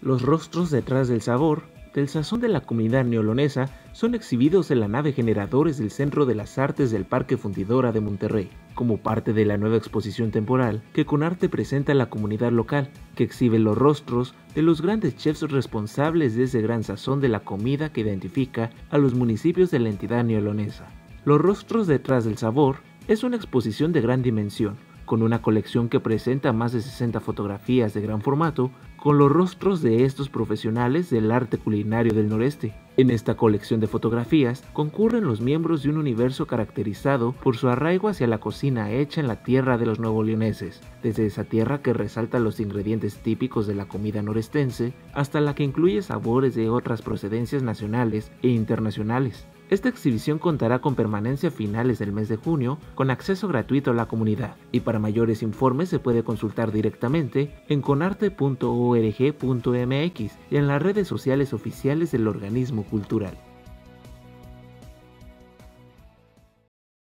Los rostros detrás del sabor, del sazón de la comunidad neolonesa, son exhibidos en la nave Generadores del Centro de las Artes del Parque Fundidora de Monterrey, como parte de la nueva exposición temporal que Conarte presenta a la comunidad local, que exhibe los rostros de los grandes chefs responsables de ese gran sazón de la comida que identifica a los municipios de la entidad neolonesa. Los rostros detrás del sabor es una exposición de gran dimensión, con una colección que presenta más de 60 fotografías de gran formato con los rostros de estos profesionales del arte culinario del noreste. En esta colección de fotografías concurren los miembros de un universo caracterizado por su arraigo hacia la cocina hecha en la tierra de los nuevoleoneses, desde esa tierra que resalta los ingredientes típicos de la comida norestense hasta la que incluye sabores de otras procedencias nacionales e internacionales. Esta exhibición contará con permanencia a finales del mes de junio, con acceso gratuito a la comunidad, y para mayores informes se puede consultar directamente en conarte.org.mx y en las redes sociales oficiales del organismo cultural.